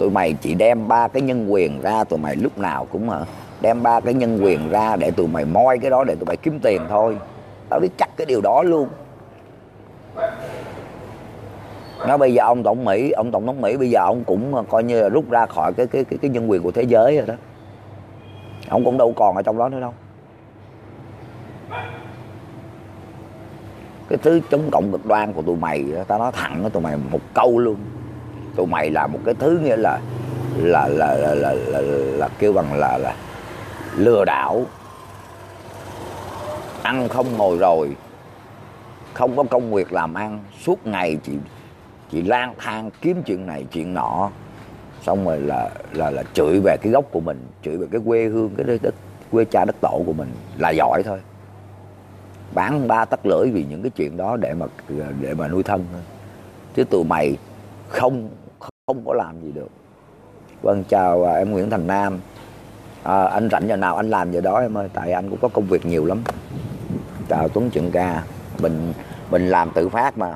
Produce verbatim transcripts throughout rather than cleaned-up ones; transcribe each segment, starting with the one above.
Tụi mày chỉ đem ba cái nhân quyền ra, tụi mày lúc nào cũng hả đem ba cái nhân quyền ra để tụi mày moi cái đó để tụi mày kiếm tiền thôi. Tao biết chắc cái điều đó luôn. Nó bây giờ ông tổng Mỹ, ông tổng thống Mỹ bây giờ ông cũng coi như là rút ra khỏi cái cái cái, cái nhân quyền của thế giới rồi đó. Ông cũng đâu còn ở trong đó nữa đâu. Cái thứ chống cộng cực đoan của tụi mày, tao nói thẳng với tụi mày một câu luôn. Tụi mày là một cái thứ nghĩa là là là là là, là, là, là kêu bằng là là lừa đảo, ăn không ngồi rồi, không có công việc làm ăn, suốt ngày chị chị lang thang kiếm chuyện này chuyện nọ, xong rồi là là là chửi về cái gốc của mình, chửi về cái quê hương, cái đất quê cha đất tổ của mình là giỏi thôi. Bán ba tấc lưỡi vì những cái chuyện đó để mà để mà nuôi thân thôi. Chứ tụi mày không không có làm gì được. Vâng, chào em Nguyễn Thành Nam. À, anh rảnh giờ nào anh làm giờ đó em ơi, tại anh cũng có công việc nhiều lắm. Chào Tuấn Trần Ca. Mình mình làm tự phát mà,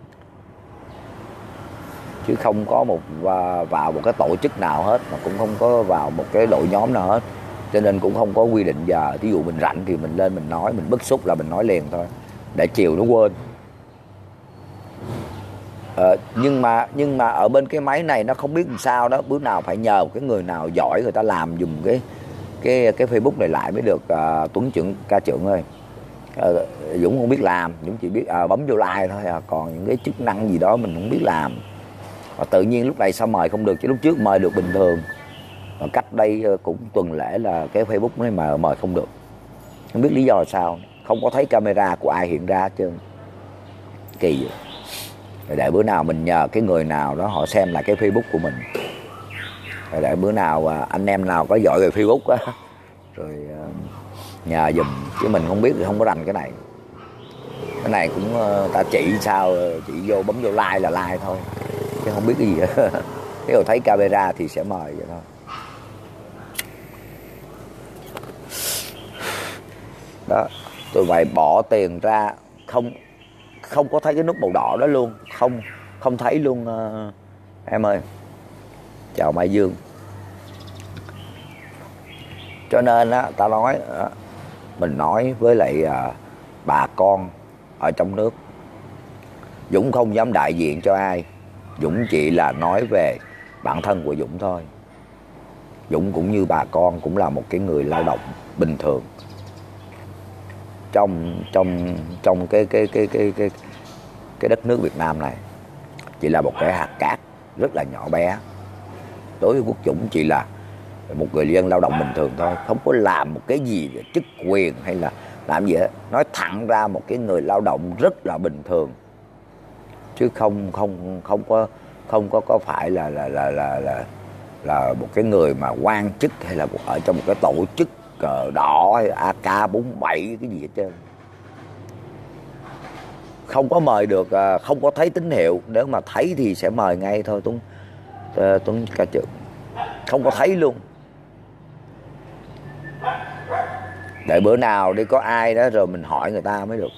chứ không có một vào một cái tổ chức nào hết, mà cũng không có vào một cái đội nhóm nào hết, cho nên cũng không có quy định giờ. Ví dụ mình rảnh thì mình lên mình nói, mình bức xúc là mình nói liền thôi, để chiều nó quên. Ờ, nhưng mà nhưng mà ở bên cái máy này nó không biết làm sao đó, bữa nào phải nhờ một cái người nào giỏi người ta làm dùng cái cái cái Facebook này lại mới được. À, Tuấn Trưởng Ca Trưởng ơi, à, Dũng không biết làm, Dũng chỉ biết à, bấm vô like thôi à, còn những cái chức năng gì đó mình không biết làm. Và tự nhiên lúc này sao mời không được, chứ lúc trước mời được bình thường. Và cách đây cũng tuần lễ là cái Facebook này mà mời không được, không biết lý do là sao, không có thấy camera của ai hiện ra hết trơn, kỳ vậy. Rồi để bữa nào mình nhờ cái người nào đó họ xem lại cái Facebook của mình. Rồi để bữa nào anh em nào có giỏi về Facebook á, rồi nhờ giùm, chứ mình không biết thì không có rành cái này. Cái này cũng ta chỉ sao, chỉ vô bấm vô like là like thôi, chứ không biết cái gì hết. Nếu mà thấy camera thì sẽ mời vậy thôi. Đó, tụi mày bỏ tiền ra không không có thấy cái nút màu đỏ đó luôn, không không thấy luôn. Uh, em ơi, chào Mai Dương. Cho nên á, ta nói uh, mình nói với lại uh, bà con ở trong nước, Dũng không dám đại diện cho ai, Dũng chỉ là nói về bản thân của Dũng thôi. Dũng cũng như bà con, cũng là một cái người lao động bình thường trong trong trong cái cái cái cái cái cái đất nước Việt Nam này. Chỉ là một cái hạt cát rất là nhỏ bé. Đối với Quốc Dũng chỉ là một người dân lao động bình thường thôi, không có làm một cái gì về chức quyền hay là làm gì hết. Nói thẳng ra một cái người lao động rất là bình thường, chứ không không không có không có có phải là là là là là, là một cái người mà quan chức hay là một, ở trong một cái tổ chức cờ đỏ hay A K bốn mươi bảy cái gì hết trơn. Không có mời được, không có thấy tín hiệu. Nếu mà thấy thì sẽ mời ngay thôi Tuấn Tuấn Ca Trưởng. Không có thấy luôn. Để bữa nào đi có ai đó rồi mình hỏi người ta mới được.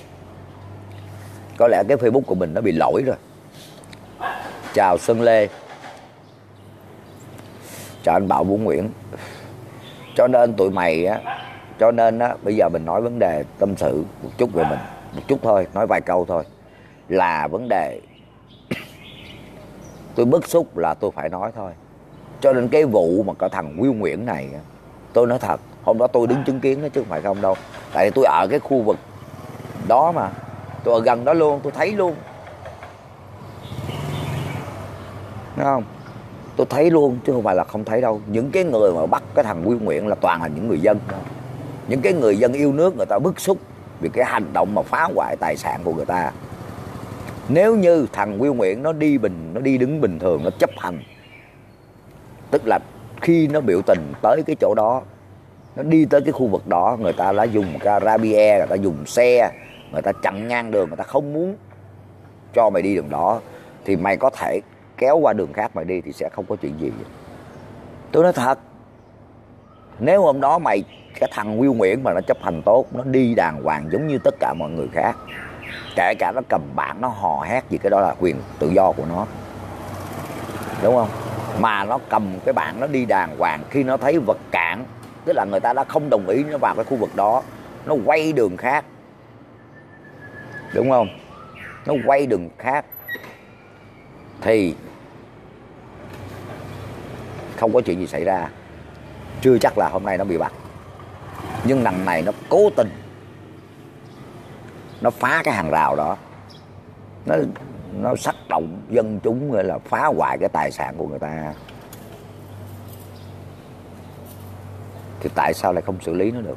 Có lẽ cái Facebook của mình nó bị lỗi rồi. Chào Xuân Lê. Chào anh Bảo Vũ Nguyễn. Cho nên tụi mày á, cho nên á, bây giờ mình nói vấn đề tâm sự một chút về mình, một chút thôi, nói vài câu thôi. Là vấn đề tôi bức xúc là tôi phải nói thôi. Cho nên cái vụ mà cái thằng Will Nguyễn này, tôi nói thật, hôm đó tôi đứng chứng kiến đó chứ không phải không đâu. Tại vì tôi ở cái khu vực đó mà, tôi ở gần đó luôn, tôi thấy luôn. Đúng không? Tôi thấy luôn chứ không phải là không thấy đâu. Những cái người mà bắt cái thằng Will Nguyễn là toàn là những người dân. Những cái người dân yêu nước, người ta bức xúc vì cái hành động mà phá hoại tài sản của người ta. Nếu như thằng Will Nguyễn nó đi bình, nó đi đứng bình thường, nó chấp hành, tức là khi nó biểu tình tới cái chỗ đó, nó đi tới cái khu vực đó, người ta đã dùng cái Rabie, người ta dùng xe, người ta chặn ngang đường, người ta không muốn cho mày đi đường đó, thì mày có thể kéo qua đường khác mày đi thì sẽ không có chuyện gì. Tôi nói thật, nếu hôm đó mày, cái thằng Will Nguyễn mà nó chấp hành tốt, nó đi đàng hoàng giống như tất cả mọi người khác, kể cả nó cầm bảng nó hò hét gì, cái đó là quyền tự do của nó, đúng không? mà nó cầm cái bảng nó đi đàng hoàng, khi nó thấy vật cản, tức là người ta đã không đồng ý nó vào cái khu vực đó, nó quay đường khác, đúng không? Nó quay đường khác thì không có chuyện gì xảy ra, chưa chắc là hôm nay nó bị bắt. Nhưng lần này nó cố tình nó phá cái hàng rào đó, nó nó tác động dân chúng, gọi là phá hoại cái tài sản của người ta, thì tại sao lại không xử lý nó được?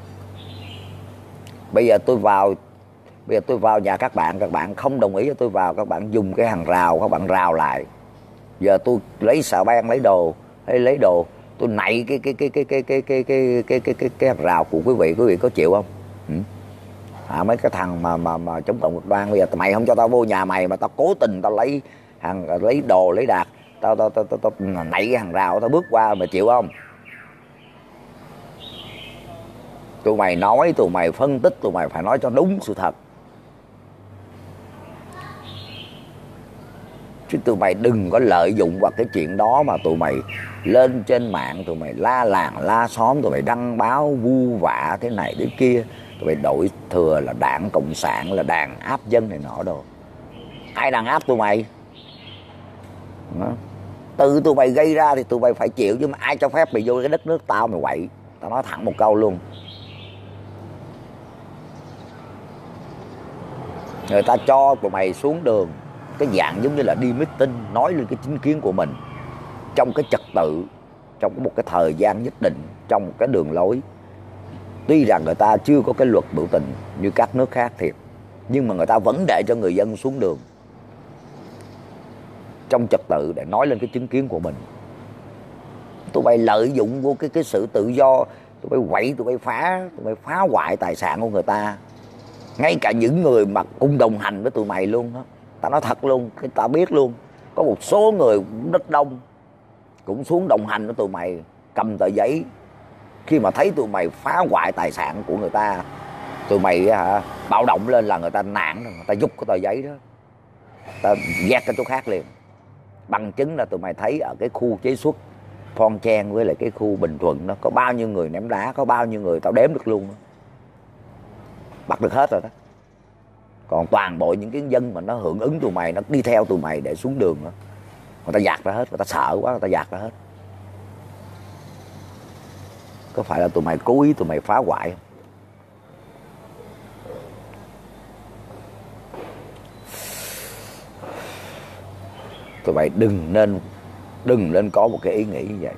Bây giờ tôi vào bây giờ tôi vào nhà các bạn, các bạn không đồng ý cho tôi vào, các bạn dùng cái hàng rào, các bạn rào lại. Giờ tôi lấy xà beng, lấy đồ hay lấy đồ, tôi nạy cái cái cái cái cái cái cái cái cái cái cái cái hàng rào của quý vị, quý vị có chịu không? Ừ? À, mấy cái thằng mà mà mà chống cộng cực đoan, bây giờ mày không cho tao vô nhà mày mà tao cố tình tao lấy hàng, lấy đồ, lấy đạc, tao tao tao tao, tao nạy cái hàng rào, tao bước qua, mày chịu không? Tụi mày nói, tụi mày phân tích, tụi mày phải nói cho đúng sự thật, chứ tụi mày đừng có lợi dụng vào cái chuyện đó mà tụi mày lên trên mạng, tụi mày la làng la xóm, tụi mày đăng báo vu vạ thế này thế kia, tụi mày đội thừa là đảng cộng sản, là đàn áp dân này nọ đồ. Ai đàn áp tụi mày? Đó. Tự tụi mày gây ra thì tụi mày phải chịu, chứ mà ai cho phép mày vô cái đất nước tao mày quậy. Tao nói thẳng một câu luôn. Người ta cho tụi mày xuống đường cái dạng giống như là đi meeting, nói lên cái chính kiến của mình trong cái trật tự, trong một cái thời gian nhất định, trong một cái đường lối. Tuy rằng người ta chưa có cái luật biểu tình như các nước khác thiệt, nhưng mà người ta vẫn để cho người dân xuống đường trong trật tự để nói lên cái chính kiến của mình. Tụi bay lợi dụng vô cái cái sự tự do, tụi bay quậy, tụi bay phá, tụi bay phá hoại tài sản của người ta. Ngay cả những người mà cùng đồng hành với tụi mày luôn đó. Tao nói thật luôn, cái tao biết luôn, có một số người cũng rất đông cũng xuống đồng hành với tụi mày, cầm tờ giấy. Khi mà thấy tụi mày phá hoại tài sản của người ta, tụi mày hả, bạo động lên là người ta nản, người ta giục cái tờ giấy đó, ta dạt cái chỗ khác liền. Bằng chứng là tụi mày thấy ở cái khu chế xuất Phan Chen với lại cái khu Bình Thuận đó, có bao nhiêu người ném đá, có bao nhiêu người tao đếm được luôn đó. Bắt được hết rồi đó. Còn toàn bộ những cái dân mà nó hưởng ứng tụi mày, nó đi theo tụi mày để xuống đường đó, người ta dạt ra hết, người ta sợ quá, người ta dạt ra hết. Có phải là tụi mày cố ý tụi mày phá hoại không? Tụi mày đừng nên Đừng nên có một cái ý nghĩ như vậy.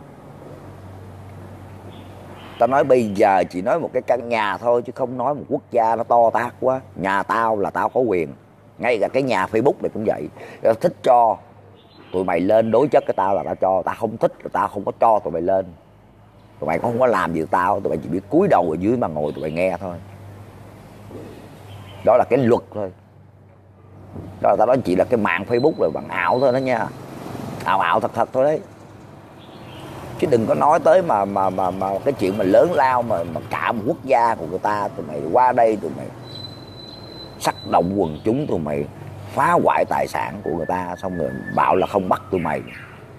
Tao nói bây giờ chỉ nói một cái căn nhà thôi, chứ không nói một quốc gia nó to tát quá. Nhà tao là tao có quyền. Ngay cả cái nhà Facebook này cũng vậy. Tao thích cho tụi mày lên đối chất cái tao là tao cho. Tao không thích là tao không có cho tụi mày lên. Tụi mày không có làm gì tao, tụi mày chỉ biết cúi đầu ở dưới mà ngồi tụi mày nghe thôi. Đó là cái luật thôi. Đó là tao nói chỉ là cái mạng Facebook rồi bằng ảo thôi đó nha. Ảo ảo thật thật thôi đấy. Chứ đừng có nói tới mà mà mà mà cái chuyện mà lớn lao mà mà cả một quốc gia của người ta, tụi mày qua đây tụi mày sắc động quần chúng, tụi mày phá hoại tài sản của người ta, xong rồi bảo là không bắt tụi mày.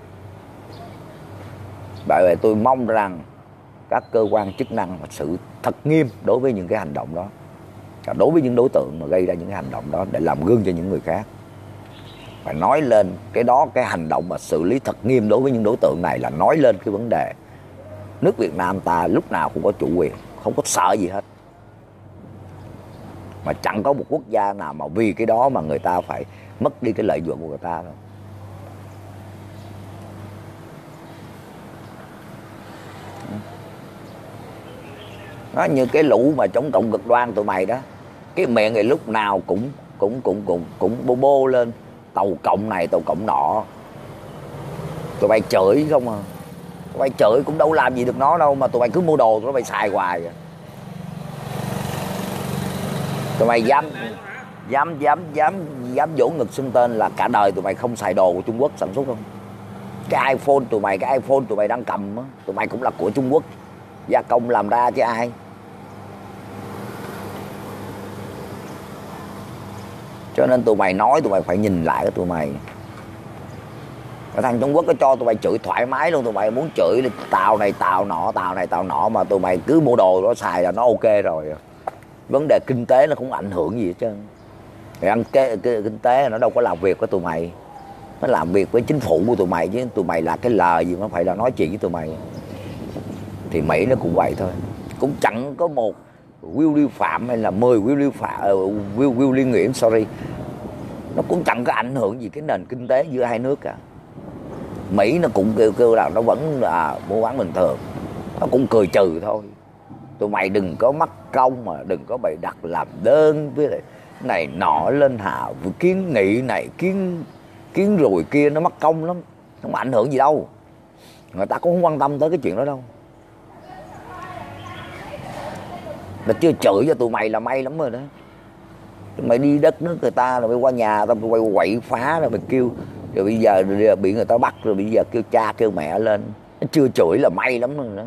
Bởi vậy tôi mong rằng các cơ quan chức năng xử thật nghiêm đối với những cái hành động đó, đối với những đối tượng mà gây ra những cái hành động đó, để làm gương cho những người khác. Phải nói lên cái đó, cái hành động mà xử lý thật nghiêm đối với những đối tượng này là nói lên cái vấn đề nước Việt Nam ta lúc nào cũng có chủ quyền, không có sợ gì hết. Mà chẳng có một quốc gia nào mà vì cái đó mà người ta phải mất đi cái lợi nhuận của người ta đâu. Nó như cái lũ mà chống cộng cực đoan tụi mày đó, cái miệng này lúc nào cũng cũng cũng cũng cũng bô bô lên tàu cộng này tàu cộng nọ, tụi bay chửi không à. Tụi bay chửi cũng đâu làm gì được nó đâu, mà tụi bay cứ mua đồ tụi bay xài hoài. Tụi mày dám dám dám dám dám vỗ ngực xưng tên là cả đời tụi mày không xài đồ của Trung Quốc sản xuất không? Cái iPhone tụi mày, cái iPhone tụi mày đang cầm á, tụi mày cũng là của Trung Quốc gia công làm ra chứ ai. Cho nên tụi mày nói tụi mày phải nhìn lại cái tụi mày. Thằng Trung Quốc nó cho tụi mày chửi thoải mái luôn, tụi mày muốn chửi thì tàu này tàu nọ, tàu này tàu nọ, mà tụi mày cứ mua đồ nó xài là nó ok rồi. Vấn đề kinh tế nó không ảnh hưởng gì hết trơn. Ăn cái, cái kinh tế nó đâu có làm việc với tụi mày, nó làm việc với chính phủ của tụi mày chứ. Tụi mày là cái lời gì mà phải là nói chuyện với tụi mày. Thì Mỹ nó cũng vậy thôi, cũng chẳng có một Willie Phạm hay là mười Willie Phạm, uh, Will, Willie Nguyễn sorry, nó cũng chẳng có ảnh hưởng gì cái nền kinh tế giữa hai nước cả. Mỹ nó cũng kêu kêu là nó vẫn là mua bán bình thường, nó cũng cười trừ thôi. Tụi mày đừng có mắc công mà đừng có bày đặt làm đơn với lại này nọ lên hạ kiến nghị này kiến kiến rồi kia, nó mắc công lắm, không ảnh hưởng gì đâu. Người ta cũng không quan tâm tới cái chuyện đó đâu. Mà chưa chửi cho tụi mày là may lắm rồi đó. Tụi mày đi đất nước người ta rồi mày qua nhà tao quay quậy phá rồi mày kêu, rồi bây giờ bị người ta bắt rồi bây giờ kêu cha kêu mẹ lên, nó chưa chửi là may lắm rồi đó.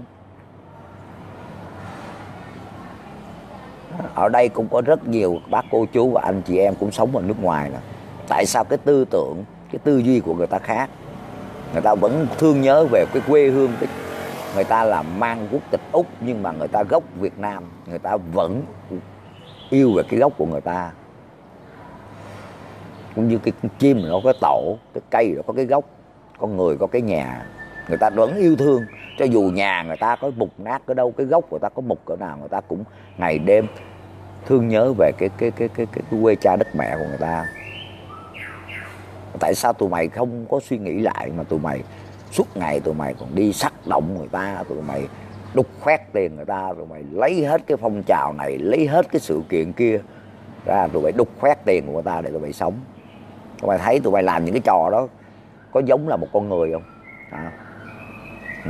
Ở đây cũng có rất nhiều bác cô chú và anh chị em cũng sống ở nước ngoài nè. Tại sao cái tư tưởng, cái tư duy của người ta khác? Người ta vẫn thương nhớ về cái quê hương, cái người ta là mang quốc tịch Úc nhưng mà người ta gốc Việt Nam, người ta vẫn yêu về cái gốc của người ta. Cũng như cái chim nó có cái tổ, cái cây nó có cái gốc, con người có cái nhà, người ta vẫn yêu thương. Cho dù nhà người ta có mục nát ở đâu, cái gốc người ta có mục cỡ nào, người ta cũng ngày đêm thương nhớ về cái cái cái cái cái, cái quê cha đất mẹ của người ta. Tại sao tụi mày không có suy nghĩ lại mà tụi mày suốt ngày tụi mày còn đi sắc động người ta, tụi mày đục khoét tiền người ta, tụi mày lấy hết cái phong trào này, lấy hết cái sự kiện kia ra, tụi mày đục khoét tiền của người ta để tụi mày sống. Tụi mày thấy tụi mày làm những cái trò đó có giống là một con người không? À. Ừ.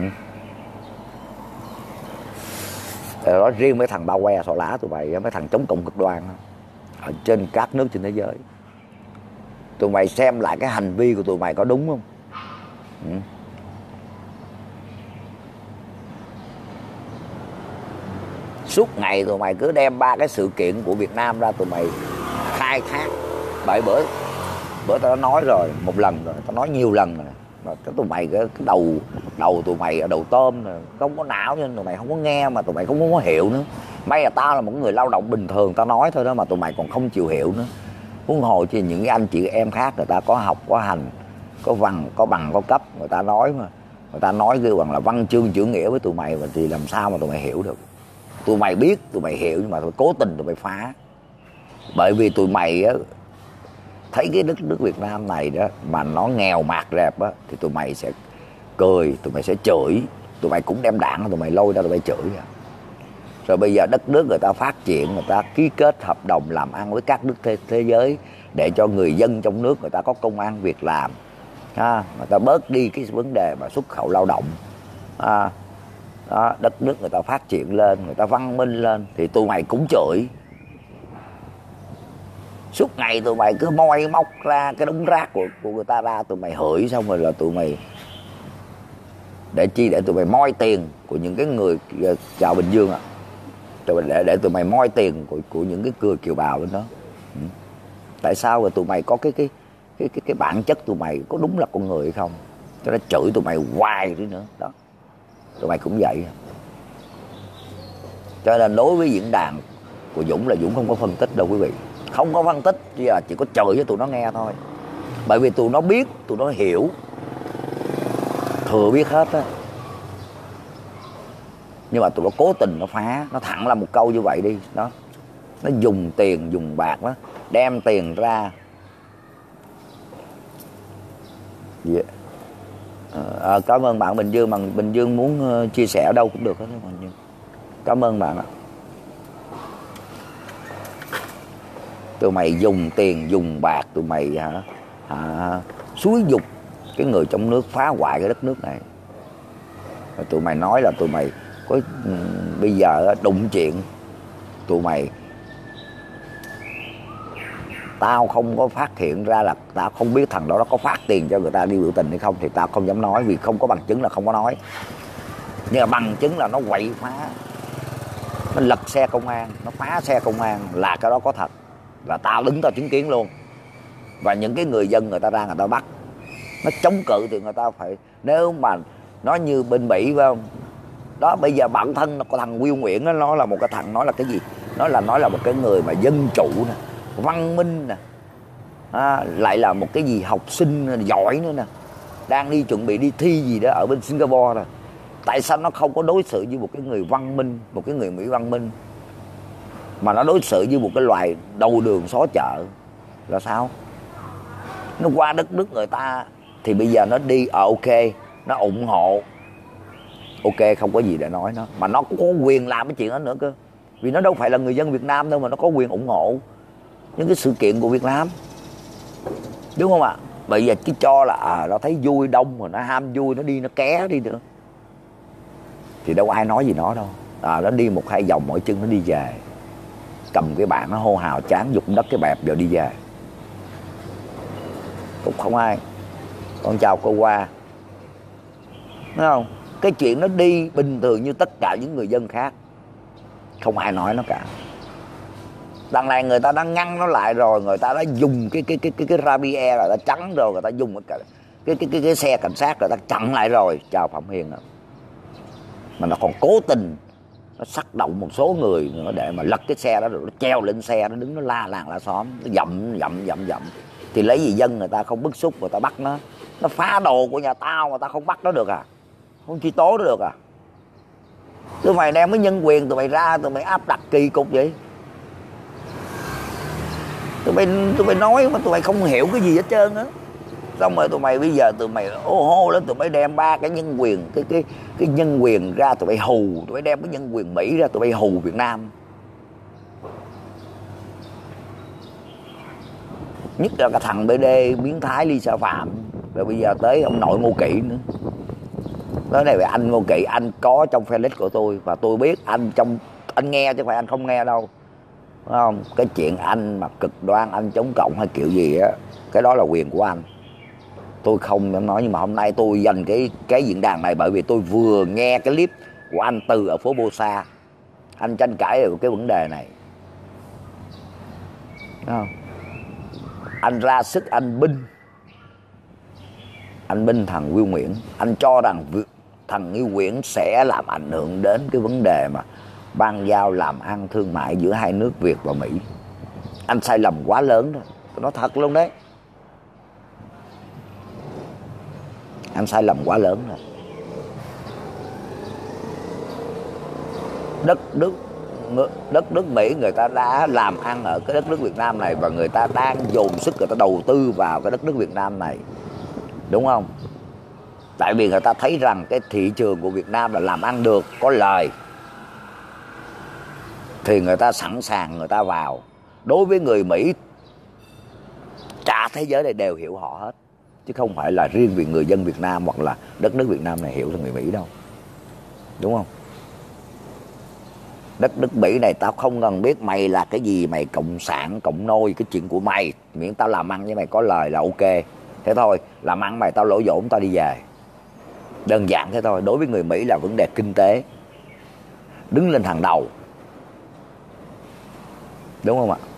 Đó, riêng mấy thằng bao que xỏ lá tụi mày, mấy thằng chống cộng cực đoan đó, ở trên các nước trên thế giới, tụi mày xem lại cái hành vi của tụi mày có đúng không? Ừ. Suốt ngày tụi mày cứ đem ba cái sự kiện của Việt Nam ra tụi mày khai thác. Bởi bữa bữa tao đã nói rồi một lần rồi, tao nói nhiều lần rồi. Mà cái tụi mày cái, cái đầu đầu tụi mày đầu tôm này, không có não nên tụi mày không có nghe, mà tụi mày không có hiểu nữa. May là tao là một người lao động bình thường, tao nói thôi đó mà tụi mày còn không chịu hiểu nữa. Huống hồ chi những cái anh chị em khác người ta có học có hành, có văn có bằng có cấp, người ta nói mà người ta nói kêu bằng là văn chương chữ nghĩa với tụi mày, mà thì làm sao mà tụi mày hiểu được? Tụi mày biết, tụi mày hiểu nhưng mà tụi cố tình tụi mày phá. Bởi vì tụi mày á, thấy cái đất nước Việt Nam này đó mà nó nghèo mạt rẹp á, thì tụi mày sẽ cười, tụi mày sẽ chửi, tụi mày cũng đem đạn tụi mày lôi ra tụi mày chửi. Rồi bây giờ đất nước người ta phát triển, người ta ký kết hợp đồng làm ăn với các nước thế, thế giới để cho người dân trong nước người ta có công ăn việc làm, à, người ta bớt đi cái vấn đề mà xuất khẩu lao động, à, đó, đất nước người ta phát triển lên, người ta văn minh lên thì tụi mày cũng chửi. Suốt ngày tụi mày cứ moi móc ra cái đống rác của, của người ta ra, tụi mày hửi xong rồi là tụi mày để chi? Để tụi mày moi tiền của những cái người chào Bình Dương ạ. À. Để, để tụi mày moi tiền của, của những cái người kiều bào bên đó. Ừ. Tại sao rồi tụi mày có cái cái cái cái cái bản chất tụi mày có đúng là con người hay không? Cho nó chửi tụi mày hoài đi nữa đó. Tụi mày cũng vậy. Cho nên đối với diễn đàn của Dũng là Dũng không có phân tích đâu quý vị. Không có phân tích, chỉ là chỉ có chửi cho tụi nó nghe thôi. Bởi vì tụi nó biết, tụi nó hiểu, thừa biết hết á. Nhưng mà tụi nó cố tình nó phá. Nó thẳng là một câu như vậy đi đó. Nó dùng tiền, dùng bạc đó, đem tiền ra. Yeah. À, cảm ơn bạn Bình Dương. Bạn Bình Dương muốn chia sẻ ở đâu cũng được hết. Cảm ơn bạn ạ. Tụi mày dùng tiền, dùng bạc, tụi mày hả, hả xúi dục cái người trong nước phá hoại cái đất nước này. Rồi tụi mày nói là tụi mày có bây giờ đụng chuyện, tụi mày tao không có phát hiện ra là tao không biết thằng đó nó có phát tiền cho người ta đi biểu tình hay không thì tao không dám nói, vì không có bằng chứng là không có nói. Nhưng mà bằng chứng là nó quậy phá, nó lật xe công an, nó phá xe công an là cái đó có thật. Và tao đứng tao chứng kiến luôn. Và những cái người dân người ta ra người ta bắt. Nó chống cự thì người ta phải, nếu mà nó như bên Mỹ phải không? Đó, bây giờ bản thân nó có thằng Will Nguyễn đó, nó là một cái thằng, nói là cái gì? Nó là nói là một cái người mà dân chủ nè, văn minh nè, à, lại là một cái gì học sinh giỏi nữa nè, đang đi chuẩn bị đi thi gì đó ở bên Singapore rồi. Tại sao nó không có đối xử như một cái người văn minh, một cái người Mỹ văn minh, mà nó đối xử như một cái loài đầu đường xó chợ là sao? Nó qua đất nước người ta thì bây giờ nó đi ở ok, nó ủng hộ, ok, không có gì để nói nó, mà nó cũng có quyền làm cái chuyện đó nữa cơ, vì nó đâu phải là người dân Việt Nam đâu mà nó có quyền ủng hộ những cái sự kiện của Việt Nam, đúng không ạ? Bây giờ cứ cho là à, nó thấy vui đông rồi nó ham vui, nó đi nó ké đi nữa thì đâu ai nói gì nó đâu. À, nó đi một hai vòng mỏi chân nó đi về, cầm cái bảng nó hô hào chán dục đất cái bẹp rồi đi về, cũng không ai. Con chào cô Hoa, thấy không? Cái chuyện nó đi bình thường như tất cả những người dân khác, không ai nói nó cả. Đằng này người ta đã ngăn nó lại rồi, người ta đã dùng cái cái cái cái cái rabier là đã trắng rồi, người ta dùng cái cái cái cái, cái xe cảnh sát rồi ta chặn lại rồi. Chào Phạm Hiền đó. Mà nó còn cố tình nó xắc động một số người nữa để mà lật cái xe đó, rồi nó treo lên xe, nó đứng nó la làng la xóm, nó dậm dậm dậm dậm. Thì lấy gì dân người ta không bức xúc, người ta bắt nó. Nó phá đồ của nhà tao mà tao không bắt nó được à? Không truy tố nó được à? Tụi mày đem cái nhân quyền tụi mày ra, tụi mày áp đặt kỳ cục vậy. Tụi mày, tụi mày nói mà tụi mày không hiểu cái gì hết trơn á. Xong rồi tụi mày bây giờ tụi mày ô hô lên, tụi mày đem ba cái nhân quyền, cái cái cái nhân quyền ra, tụi mày hù, tụi mày đem cái nhân quyền Mỹ ra, tụi mày hù Việt Nam. Nhất là cái thằng bê đê biến thái Lisa Phạm, rồi bây giờ tới ông nội Ngô Kỵ nữa. Nói này về anh Ngô Kỵ, anh có trong fan list của tôi và tôi biết anh trong anh nghe chứ không phải anh không nghe đâu. Đúng không? Cái chuyện anh mà cực đoan, anh chống cộng hay kiểu gì á, cái đó là quyền của anh. Tôi không dám nói, nhưng mà hôm nay tôi dành cái cái diễn đàn này bởi vì tôi vừa nghe cái clip của anh Từ ở phố Bô Sa. Anh tranh cãi về cái vấn đề này. Đúng không? Anh ra sức anh binh. Anh binh thằng Will Nguyễn. Anh cho rằng thằng Will Nguyễn sẽ làm ảnh hưởng đến cái vấn đề mà ban giao làm ăn thương mại giữa hai nước Việt và Mỹ. Anh sai lầm quá lớn đó. Tôi nói thật luôn đấy. Anh sai lầm quá lớn rồi. Đất nước đất nước Mỹ người ta đã làm ăn ở cái đất nước Việt Nam này và người ta đang dồn sức người ta đầu tư vào cái đất nước Việt Nam này, đúng không? Tại vì người ta thấy rằng cái thị trường của Việt Nam là làm ăn được, có lời, thì người ta sẵn sàng người ta vào. Đối với người Mỹ, cả thế giới này đều hiểu họ hết, chứ không phải là riêng vì người dân Việt Nam hoặc là đất nước Việt Nam này hiểu là người Mỹ đâu, đúng không? Đất nước Mỹ này tao không cần biết mày là cái gì, mày cộng sản, cộng nôi, cái chuyện của mày, miễn tao làm ăn với mày có lời là ok. Thế thôi, làm ăn mày tao lỗ vốn tao đi về. Đơn giản thế thôi. Đối với người Mỹ là vấn đề kinh tế đứng lên hàng đầu, đúng không ạ?